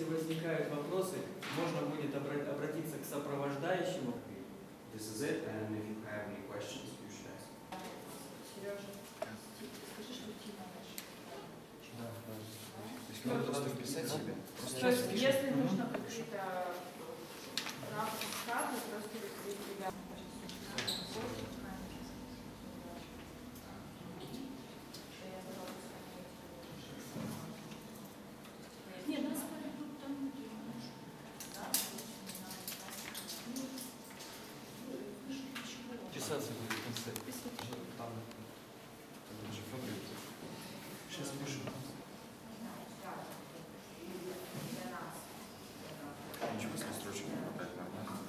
возникают вопросы, можно будет обратиться к сопровождающему. This is it, and if you have any questions, you should ask. Сережа, скажи, что Тима наш. Да, да. То есть надо просто вписать себя. То есть, если нужно какие-то рассказы, просто ребята. Нет, нас тут там. Писаться будет в конце. Там же фабрик. Сейчас пишу. Ничего, если строчек не хватает, нормально.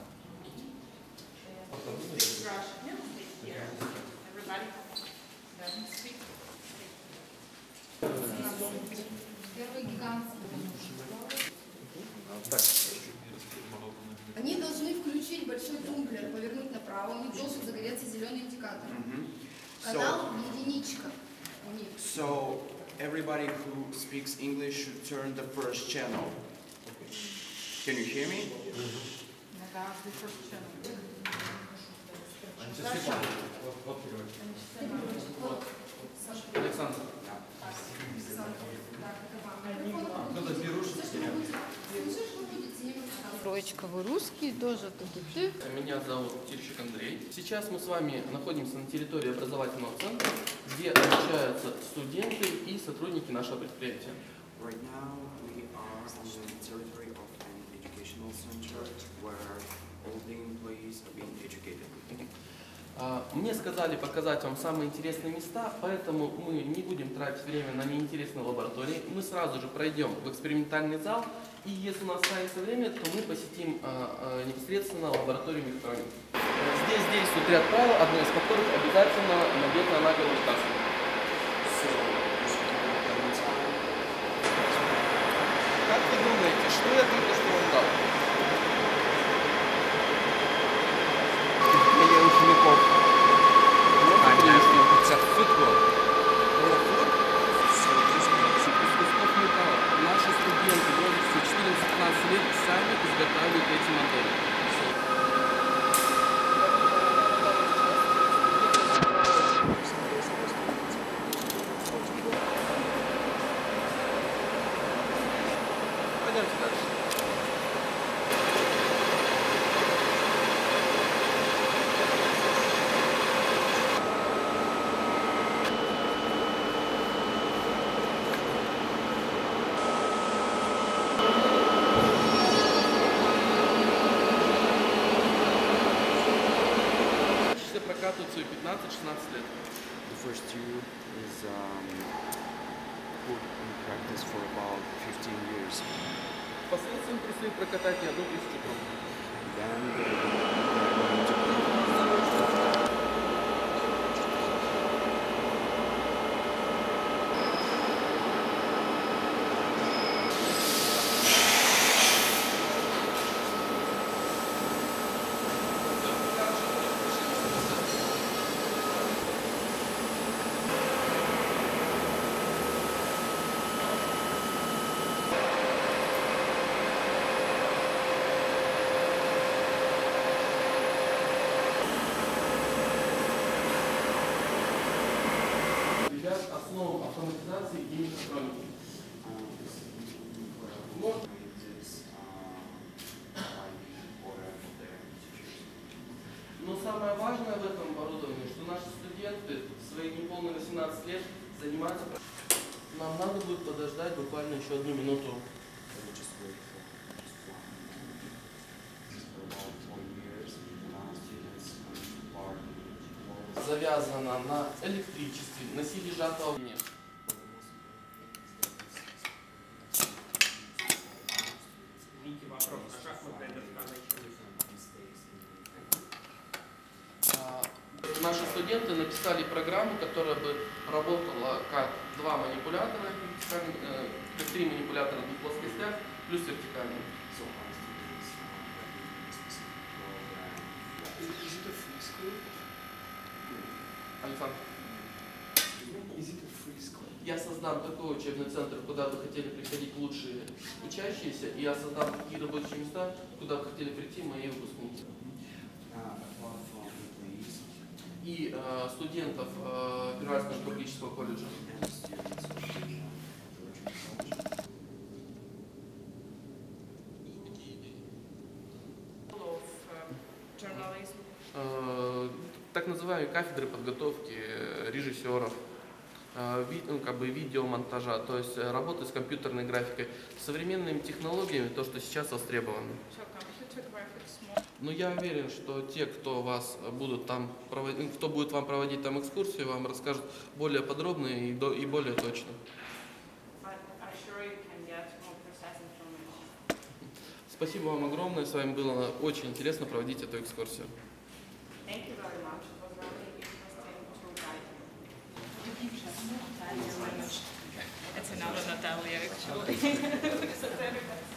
Первый гигантский. Они должны включить большой тумблер, повернуть направо, у них должен загореться зеленый индикатор. Канал единичка у них. So everybody who speaks English should turn the first channel. Can you hear me? Александр. Троечка, вы русский, тоже ты. Меня зовут Терещик Андрей. Сейчас мы с вами находимся на территории образовательного центра, где обучаются студенты и сотрудники нашего предприятия. Right now we are on the territory of an educational center where all the employees are being educated. Мне сказали показать вам самые интересные места, поэтому мы не будем тратить время на неинтересные лаборатории. Мы сразу же пройдем в экспериментальный зал, и если у нас останется время, то мы посетим непосредственно лабораторию мехатроники. Здесь действует ряд правил, одно из которых обязательно надето на голову каску. Как вы думаете, что я только что вам дал? Учеников. It's a football. Из кусков металла наши студенты в возрасте 14-15 лет сами изготавливают эти модели. Пойдемте дальше. Прокатывают свои 15-16 лет. The first year is put in practice for about 15 years. Впоследствии им предстоит прокатать не одну тысячу тонн. Then they're going to основам автоматизации и мехатроники. Но самое важное в этом оборудовании, что наши студенты в свои неполные 18 лет занимаются. Нам надо будет подождать буквально еще 1 минуту. Завязана на электричестве, на силе сжатого огня. Наши студенты написали программу, которая бы работала как 2 манипулятора, как 3 манипулятора на плоскостях, плюс вертикальный. Александр. Is it a free school? Я создам такой учебный центр, куда бы хотели приходить лучшие учащиеся, и я создам такие рабочие места, куда бы хотели прийти мои выпускники. Apart from employees И студентов Перуанского публического колледжа. and students of the Georgian College. of journalism. Так называемые кафедры подготовки режиссеров, как бы видеомонтажа, то есть работы с компьютерной графикой, с современными технологиями, то, что сейчас востребовано. So computer graphics more. Но я уверен, что те, кто вас будут там проводить, кто будет вам проводить там экскурсию, вам расскажут более подробно и более точно. But I'm sure you can get more precise information. Спасибо вам огромное, с вами было очень интересно проводить эту экскурсию. Thank you very much. It was very interesting to guide you. It's another Natalia actually.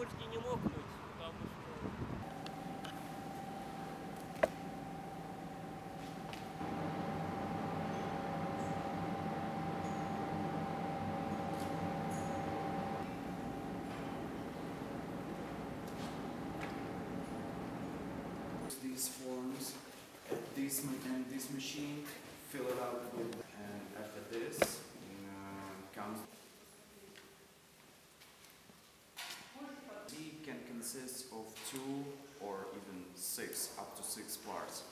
можете не мокнуть, потому что... These forms at this machine, fill it up with, and after this comes. It can consist of 2 or even 6, up to 6 parts.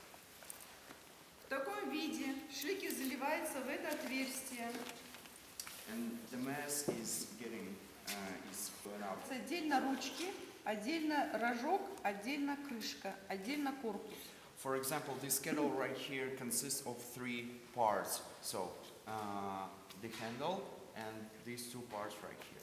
В таком виде шлики заливаются в это отверстие. And the mass is getting is going up. Отдельно ручки, отдельно рожок, отдельно крышка, отдельно корпус. For example, this kettle right here consists of 3 parts. So the handle and these 2 parts right here.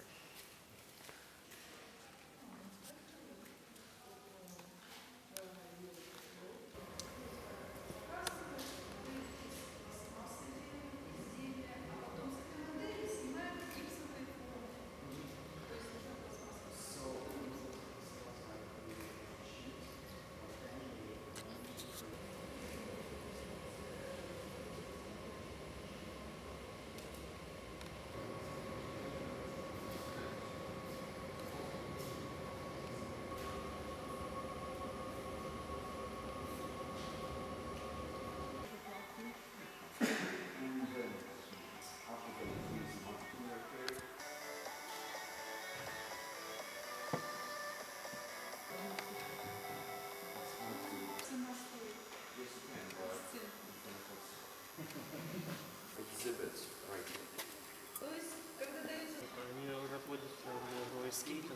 Exhibits right here. То есть, когда дается Они находятся в скейтах.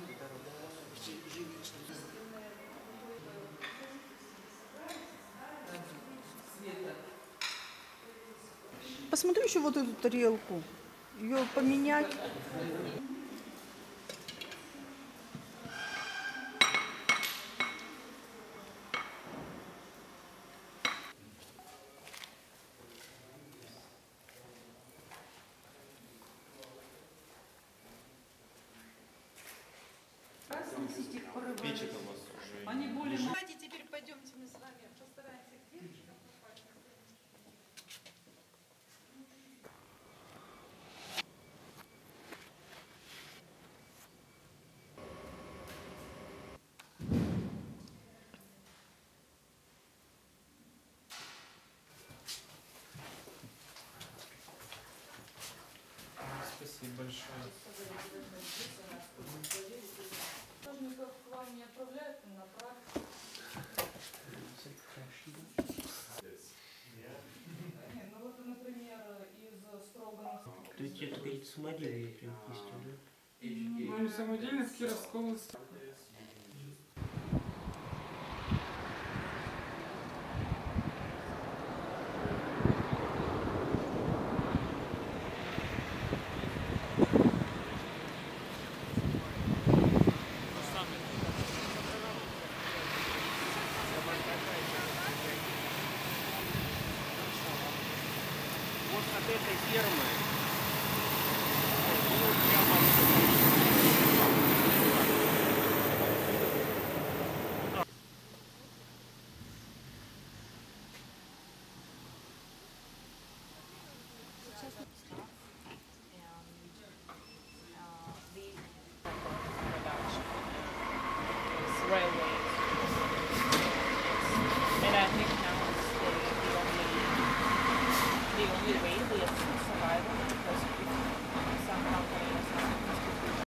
Посмотри еще вот эту тарелку. Ее поменять. Печек у вас уже. Они более... Давайте теперь пойдемте мы с вами постараемся к девушкам попасть. Спасибо большое. Художников к вам не отправляют на практику? Нет, ну вот, например, из Строгана. То есть это какие-то самодельные прям кисти, да? Ну, не самодельно, в Кировской области. Вот от этой фермы railways. And I think now it's the only way we have survival.